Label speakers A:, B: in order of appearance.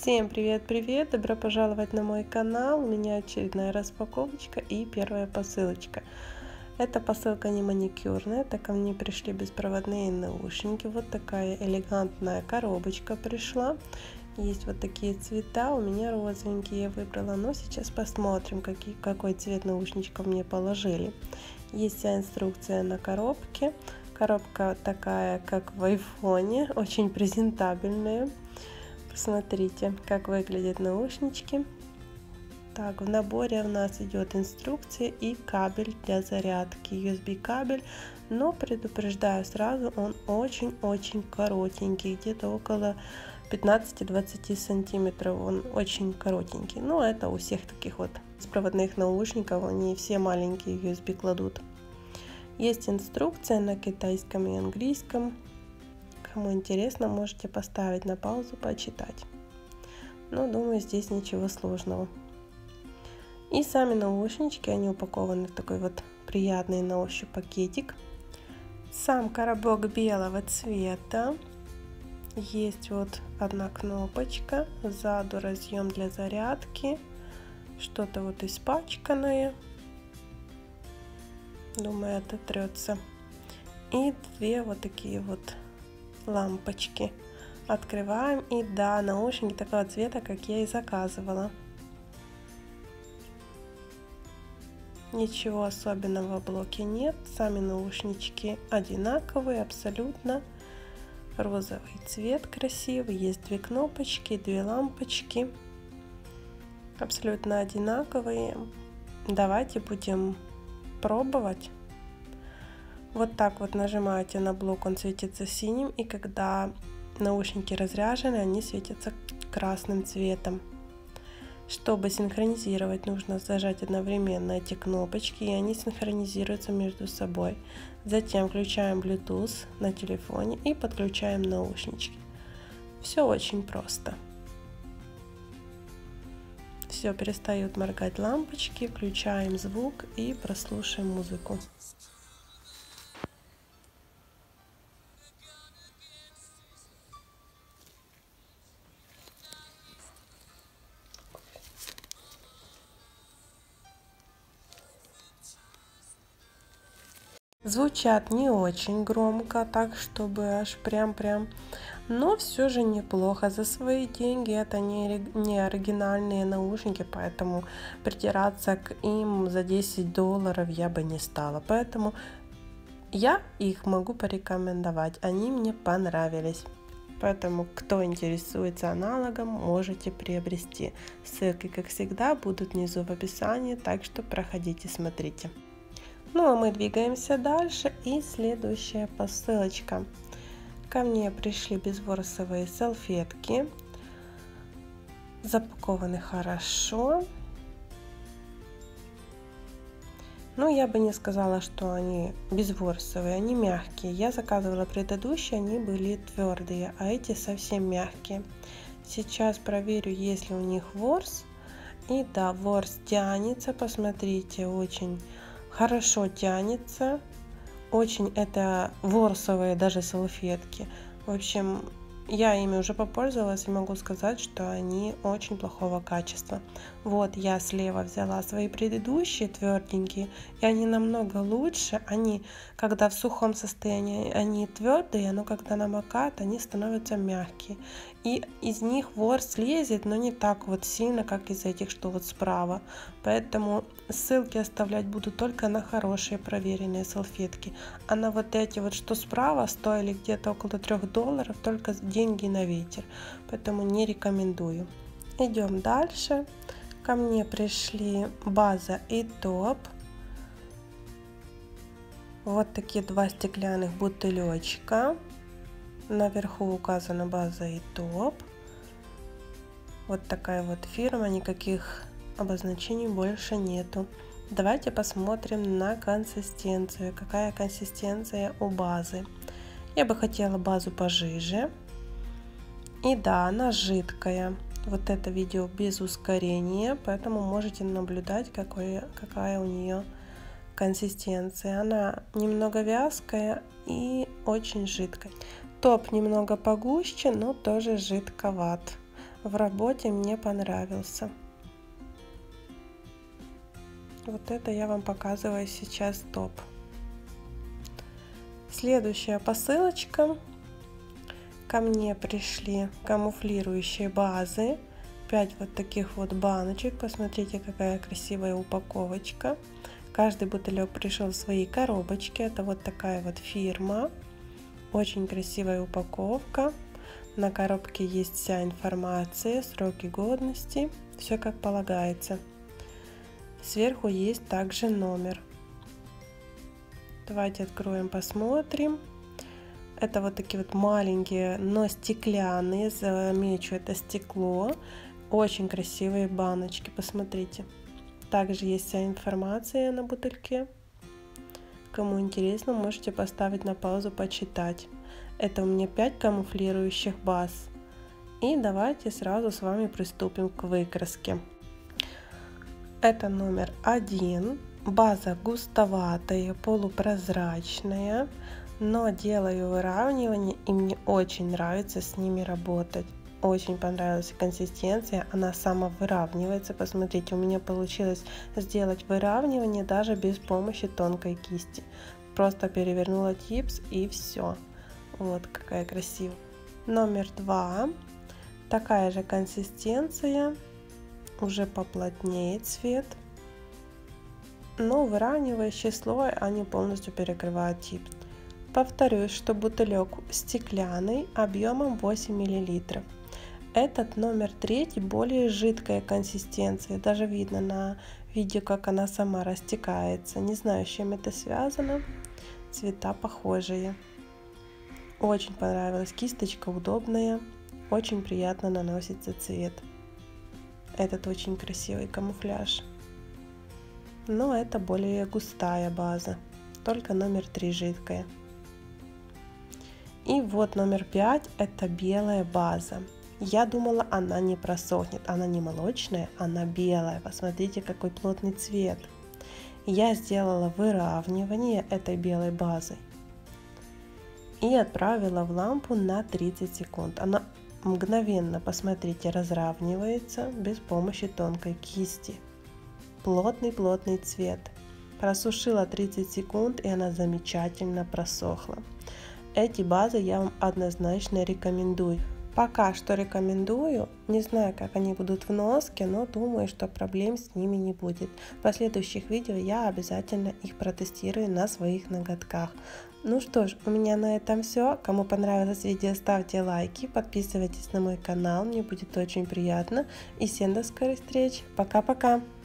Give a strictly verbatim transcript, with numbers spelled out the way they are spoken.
A: Всем привет-привет! Добро пожаловать на мой канал. У меня очередная распаковочка и первая посылочка. Эта посылка не маникюрная, так ко мне пришли беспроводные наушники. Вот такая элегантная коробочка пришла. Есть вот такие цвета, у меня розовенькие я выбрала, но сейчас посмотрим, какие, какой цвет наушничков мне положили. Есть вся инструкция на коробке. Коробка такая, как в айфоне, очень презентабельная. Посмотрите, как выглядят наушнички. Так, в наборе у нас идет инструкция и кабель для зарядки, ю эс би кабель, но предупреждаю сразу, он очень-очень коротенький, где-то около пятнадцати-двадцати сантиметров, он очень коротенький. Но это у всех таких вот беспроводных наушников, они все маленькие ю эс би кладут. Есть инструкция на китайском и английском. Кому интересно, можете поставить на паузу, почитать. Но думаю, здесь ничего сложного. И сами наушнички, они упакованы в такой вот приятный на ощупь пакетик. Сам коробок белого цвета. Есть вот одна кнопочка, сзади разъем для зарядки. Что-то вот испачканное. Думаю, ототрется. И две вот такие вот лампочки. Открываем, и да, наушники такого цвета, как я и заказывала. Ничего особенного в блоке нет. Сами наушнички одинаковые, абсолютно. Розовый цвет красивый. Есть две кнопочки, две лампочки. Абсолютно одинаковые. Давайте будем пробовать. Вот так вот нажимаете на блок, он светится синим, и когда наушники разряжены, они светятся красным цветом. Чтобы синхронизировать, нужно зажать одновременно эти кнопочки, и они синхронизируются между собой. Затем включаем Bluetooth на телефоне и подключаем наушнички. Все очень просто. Все, перестают моргать лампочки, включаем звук и прослушаем музыку. Звучат не очень громко, так чтобы аж прям-прям, но все же неплохо. За свои деньги это не, не оригинальные наушники, поэтому придираться к им за десять долларов я бы не стала. Поэтому я их могу порекомендовать, они мне понравились. Поэтому, кто интересуется аналогом, можете приобрести. Ссылки, как всегда, будут внизу в описании, так что проходите, смотрите. Ну а мы двигаемся дальше, и следующая посылочка. Ко мне пришли безворсовые салфетки, запакованы хорошо. Ну, я бы не сказала, что они безворсовые, они мягкие. Я заказывала предыдущие, они были твердые, а эти совсем мягкие. Сейчас проверю, есть ли у них ворс. И да, ворс тянется, посмотрите, очень хорошо тянется. Очень это ворсовые даже салфетки. В общем, я ими уже попользовалась и могу сказать, что они очень плохого качества. Вот я слева взяла свои предыдущие тверденькие, и они намного лучше. Они, когда в сухом состоянии, они твердые, но когда намокают, они становятся мягкие. И из них ворс лезет, но не так вот сильно, как из этих, что вот справа. Поэтому ссылки оставлять буду только на хорошие проверенные салфетки. А на вот эти вот, что справа, стоили где-то около трех долларов, только деньги на ветер. Поэтому не рекомендую. Идем дальше. Ко мне пришли база и топ. Вот такие два стеклянных бутылечка. Наверху указана база и топ. Вот такая вот фирма, никаких обозначений больше нету. Давайте посмотрим на консистенцию. Какая консистенция у базы. Я бы хотела базу пожиже. И да, она жидкая. Вот это видео без ускорения, поэтому можете наблюдать, какой, какая у нее консистенция. Она немного вязкая и очень жидкая. Топ немного погуще, но тоже жидковат. в работе мне понравился. Вот это я вам показываю сейчас топ. Следующая посылочка. Ко мне пришли камуфлирующие базы. пять вот таких вот баночек. Посмотрите, какая красивая упаковочка. Каждый бутылек пришел в своей коробочке. Это вот такая вот фирма. Очень красивая упаковка. На коробке есть вся информация, сроки годности. Все как полагается. Сверху есть также номер. Давайте откроем, посмотрим. Это вот такие вот маленькие, но стеклянные. Замечу, это стекло. Очень красивые баночки, посмотрите. Также есть вся информация на бутыльке. Кому интересно, можете поставить на паузу, почитать. Это у меня пять камуфлирующих баз. И давайте сразу с вами приступим к выкраске. Это номер один. База густоватая, полупрозрачная, но делаю выравнивание, и мне очень нравится с ними работать. Очень понравилась консистенция, она самовыравнивается. Посмотрите, у меня получилось сделать выравнивание даже без помощи тонкой кисти. Просто перевернула типс и все. Вот какая красивая. Номер два. Такая же консистенция, уже поплотнее цвет, но выравнивающий слой они полностью перекрывают типс. Повторюсь, что бутылек стеклянный объемом восемь миллилитров. Этот номер третий, более жидкая консистенция. Даже видно на видео, как она сама растекается. Не знаю, с чем это связано. Цвета похожие. Очень понравилась. Кисточка удобная. Очень приятно наносится цвет. Этот очень красивый камуфляж. Но это более густая база. Только номер три жидкая. И вот номер пять. Это белая база. Я думала, она не просохнет. Она не молочная, она белая. Посмотрите, какой плотный цвет. Я сделала выравнивание этой белой базы и отправила в лампу на тридцать секунд. Она мгновенно, посмотрите, разравнивается без помощи тонкой кисти. Плотный-плотный цвет. Просушила тридцать секунд, и она замечательно просохла. Эти базы я вам однозначно рекомендую. Пока что рекомендую. Не знаю, как они будут в носке, но думаю, что проблем с ними не будет. В последующих видео я обязательно их протестирую на своих ноготках. Ну что ж, у меня на этом все. Кому понравилось видео, ставьте лайки, подписывайтесь на мой канал, мне будет очень приятно. И всем до скорой встречи. Пока-пока!